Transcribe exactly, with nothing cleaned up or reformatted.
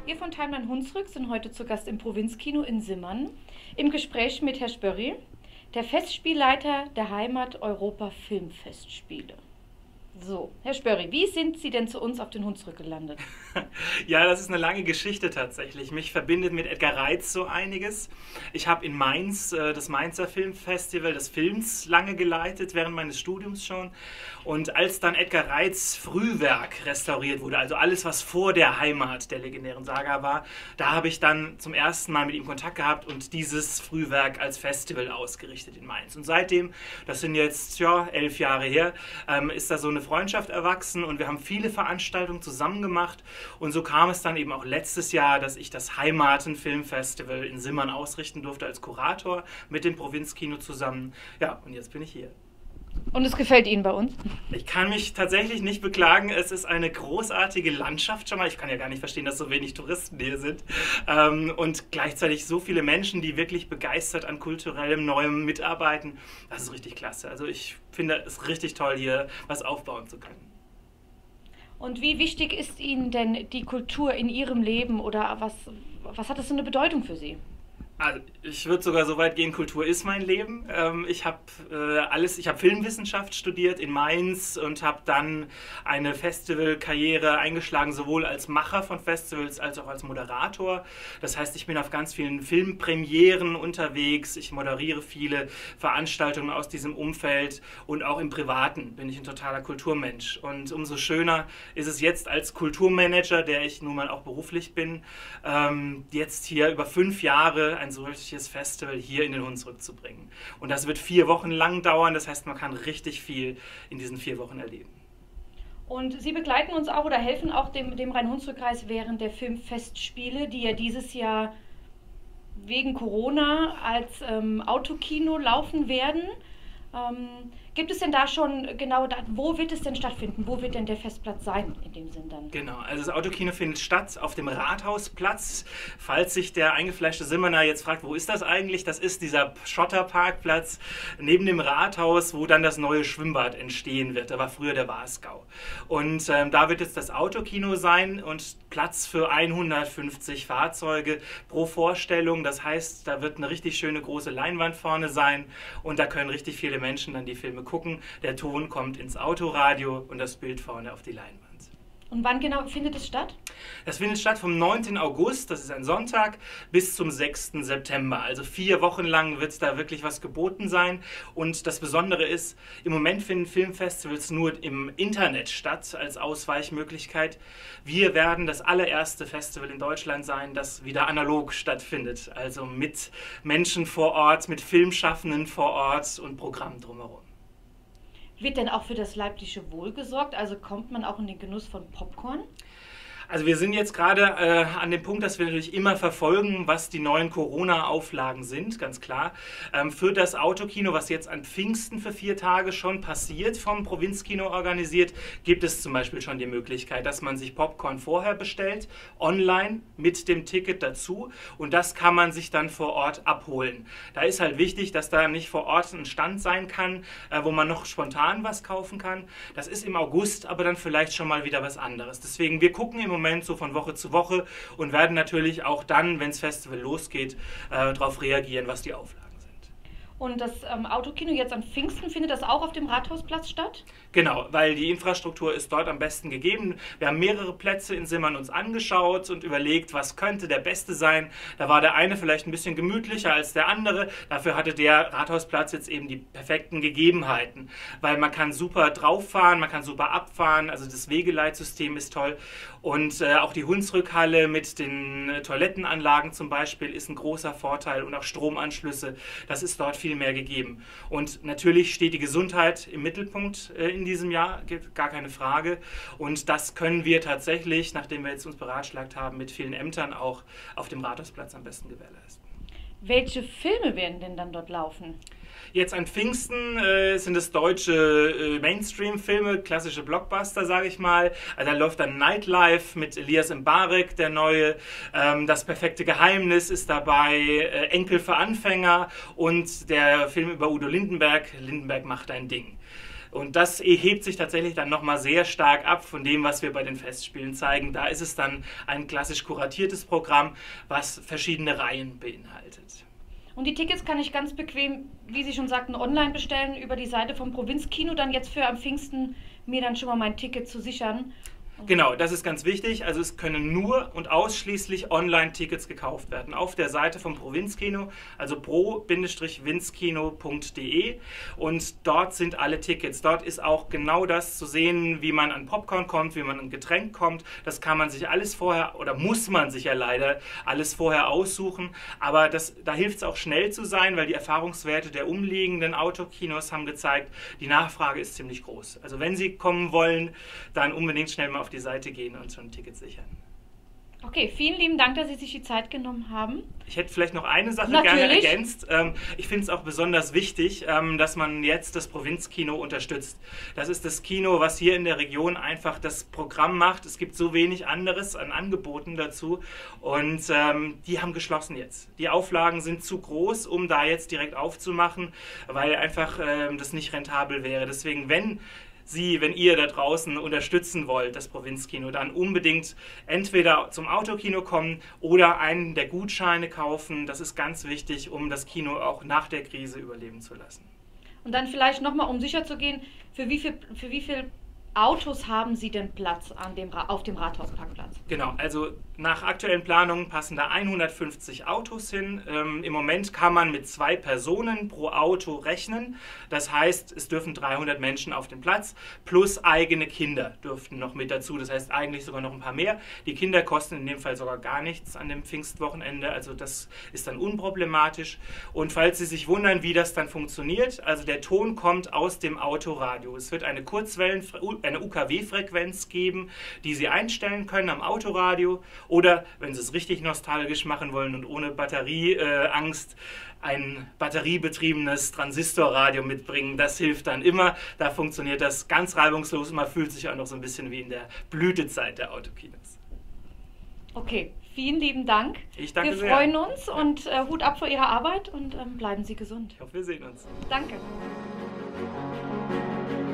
Wir von Timeline Hunsrück sind heute zu Gast im Provinzkino in Simmern im Gespräch mit Herrn Spörri, der Festspielleiter der Heimat Europa Filmfestspiele. So, Herr Spörri, wie sind Sie denn zu uns auf den Hunsrück gelandet? Ja, das ist eine lange Geschichte tatsächlich. Mich verbindet mit Edgar Reitz so einiges. Ich habe in Mainz äh, das Mainzer Filmfestival des Films lange geleitet, während meines Studiums schon. Und als dann Edgar Reitz Frühwerk restauriert wurde, also alles, was vor der Heimat der legendären Saga war, da habe ich dann zum ersten Mal mit ihm Kontakt gehabt und dieses Frühwerk als Festival ausgerichtet in Mainz. Und seitdem, das sind jetzt ja elf Jahre her, ähm, ist da so eine Freundschaft erwachsen und wir haben viele Veranstaltungen zusammen gemacht. Und so kam es dann eben auch letztes Jahr, dass ich das Heimaten-Filmfestival in Simmern ausrichten durfte als Kurator mit dem Provinzkino zusammen. Ja, und jetzt bin ich hier. Und es gefällt Ihnen bei uns? Ich kann mich tatsächlich nicht beklagen. Es ist eine großartige Landschaft schon mal. Ich kann ja gar nicht verstehen, dass so wenig Touristen hier sind. Ähm, und gleichzeitig so viele Menschen, die wirklich begeistert an kulturellem Neuem mitarbeiten. Das ist richtig klasse. Also ich finde es richtig toll, hier was aufbauen zu können. Und wie wichtig ist Ihnen denn die Kultur in Ihrem Leben oder was, was hat das für eine Bedeutung für Sie? Also ich würde sogar so weit gehen, Kultur ist mein Leben. Ähm, ich habe äh, alles, ich habe Filmwissenschaft studiert in Mainz und habe dann eine Festivalkarriere eingeschlagen, sowohl als Macher von Festivals als auch als Moderator. Das heißt, ich bin auf ganz vielen Filmpremieren unterwegs, ich moderiere viele Veranstaltungen aus diesem Umfeld und auch im Privaten bin ich ein totaler Kulturmensch. Und umso schöner ist es jetzt als Kulturmanager, der ich nun mal auch beruflich bin, ähm, jetzt hier über fünf Jahre ein solches Festival hier in den Hunsrück zu bringen. Und das wird vier Wochen lang dauern, das heißt, man kann richtig viel in diesen vier Wochen erleben. Und Sie begleiten uns auch oder helfen auch dem, dem Rhein-Hunsrück-Kreis während der Filmfestspiele, die ja dieses Jahr wegen Corona als ähm, Autokino laufen werden. Ähm, gibt es denn da schon genau, da, wo wird es denn stattfinden? Wo wird denn der Festplatz sein in dem Sinn dann? Genau, also das Autokino findet statt auf dem Rathausplatz. Falls sich der eingefleischte Simmerner jetzt fragt, wo ist das eigentlich? Das ist dieser Schotterparkplatz neben dem Rathaus, wo dann das neue Schwimmbad entstehen wird. Da war früher der Wasgau. Und ähm, da wird jetzt das Autokino sein und Platz für hundertfünfzig Fahrzeuge pro Vorstellung. Das heißt, da wird eine richtig schöne große Leinwand vorne sein und da können richtig viele Menschen dann die Filme gucken. Der Ton kommt ins Autoradio und das Bild vorne auf die Leinwand. Und wann genau findet es statt? Das findet statt vom neunten August, das ist ein Sonntag, bis zum sechsten September. Also vier Wochen lang wird da wirklich was geboten sein. Und das Besondere ist, im Moment finden Filmfestivals nur im Internet statt als Ausweichmöglichkeit. Wir werden das allererste Festival in Deutschland sein, das wieder analog stattfindet. Also mit Menschen vor Ort, mit Filmschaffenden vor Ort und Programm drumherum. Wird denn auch für das leibliche Wohl gesorgt? Also kommt man auch in den Genuss von Popcorn? Also wir sind jetzt gerade äh, an dem Punkt, dass wir natürlich immer verfolgen, was die neuen Corona-Auflagen sind, ganz klar. Ähm, für das Autokino, was jetzt an Pfingsten für vier Tage schon passiert, vom Provinzkino organisiert, gibt es zum Beispiel schon die Möglichkeit, dass man sich Popcorn vorher bestellt, online mit dem Ticket dazu und das kann man sich dann vor Ort abholen. Da ist halt wichtig, dass da nicht vor Ort ein Stand sein kann, äh, wo man noch spontan was kaufen kann. Das ist im August, aber dann vielleicht schon mal wieder was anderes. Deswegen, wir gucken im Moment so von Woche zu Woche und werden natürlich auch dann, wenn das Festival losgeht, äh, darauf reagieren, was die Auflagen sind. Und das ähm, Autokino jetzt an Pfingsten, findet das auch auf dem Rathausplatz statt? Genau, weil die Infrastruktur ist dort am besten gegeben. Wir haben mehrere Plätze in Simmern uns angeschaut und überlegt, was könnte der beste sein. Da war der eine vielleicht ein bisschen gemütlicher als der andere. Dafür hatte der Rathausplatz jetzt eben die perfekten Gegebenheiten, weil man kann super drauffahren, man kann super abfahren, also das Wegeleitsystem ist toll. Und äh, auch die Hunsrückhalle mit den äh, Toilettenanlagen zum Beispiel ist ein großer Vorteil und auch Stromanschlüsse, das ist dort viel mehr gegeben. Und natürlich steht die Gesundheit im Mittelpunkt äh, in diesem Jahr, gibt gar keine Frage. Und das können wir tatsächlich, nachdem wir jetzt uns beratschlagt haben, mit vielen Ämtern auch auf dem Rathausplatz am besten gewährleisten. Welche Filme werden denn dann dort laufen? Jetzt an Pfingsten äh, sind es deutsche äh, Mainstream-Filme, klassische Blockbuster, sage ich mal. Also da läuft dann Nightlife mit Elias Mbarek, der neue. Ähm, Das perfekte Geheimnis ist dabei, äh, Enkel für Anfänger und der Film über Udo Lindenberg, Lindenberg macht ein Ding. Und das hebt sich tatsächlich dann nochmal sehr stark ab von dem, was wir bei den Festspielen zeigen. Da ist es dann ein klassisch kuratiertes Programm, was verschiedene Reihen beinhaltet. Und die Tickets kann ich ganz bequem, wie Sie schon sagten, online bestellen über die Seite vom Provinzkino, dann jetzt für am Pfingsten mir dann schon mal mein Ticket zu sichern. Genau, das ist ganz wichtig. Also es können nur und ausschließlich Online-Tickets gekauft werden auf der Seite vom Provinzkino, also pro Bindestrich winzkino punkt de, und dort sind alle Tickets. Dort ist auch genau das zu sehen, wie man an Popcorn kommt, wie man an Getränk kommt. Das kann man sich alles vorher, oder muss man sich ja leider alles vorher aussuchen, aber das, da hilft es auch schnell zu sein, weil die Erfahrungswerte der umliegenden Autokinos haben gezeigt, die Nachfrage ist ziemlich groß. Also wenn Sie kommen wollen, dann unbedingt schnell mal auf die Seite gehen und schon ein Ticket sichern. Okay, vielen lieben Dank, dass Sie sich die Zeit genommen haben. Ich hätte vielleicht noch eine Sache Natürlich. gerne ergänzt. Ich finde es auch besonders wichtig, dass man jetzt das Provinzkino unterstützt. Das ist das Kino, was hier in der Region einfach das Programm macht. Es gibt so wenig anderes an Angeboten dazu und die haben geschlossen jetzt. Die Auflagen sind zu groß, um da jetzt direkt aufzumachen, weil einfach das nicht rentabel wäre. Deswegen, wenn Sie, wenn ihr da draußen unterstützen wollt, das Provinzkino, dann unbedingt entweder zum Autokino kommen oder einen der Gutscheine kaufen. Das ist ganz wichtig, um das Kino auch nach der Krise überleben zu lassen. Und dann vielleicht nochmal, um sicher zu gehen, für wie viel, für wie viel Autos haben Sie denn Platz an dem, auf dem Rathausparkplatz? Genau, also nach aktuellen Planungen passen da hundertfünfzig Autos hin. Ähm, Im Moment kann man mit zwei Personen pro Auto rechnen. Das heißt, es dürfen dreihundert Menschen auf den Platz, plus eigene Kinder dürften noch mit dazu. Das heißt eigentlich sogar noch ein paar mehr. Die Kinder kosten in dem Fall sogar gar nichts an dem Pfingstwochenende, also das ist dann unproblematisch. Und falls Sie sich wundern, wie das dann funktioniert, also der Ton kommt aus dem Autoradio. Es wird eine Kurzwellen eine U K W-Frequenz geben, die Sie einstellen können am Autoradio, oder wenn Sie es richtig nostalgisch machen wollen und ohne Batterieangst, äh, ein batteriebetriebenes Transistorradio mitbringen. Das hilft dann immer. Da funktioniert das ganz reibungslos und man fühlt sich auch noch so ein bisschen wie in der Blütezeit der Autokinos. Okay, vielen lieben Dank. Ich danke wir sehr. Wir freuen uns und äh, Hut ab vor Ihrer Arbeit und ähm, bleiben Sie gesund. Ich hoffe, wir sehen uns. Danke.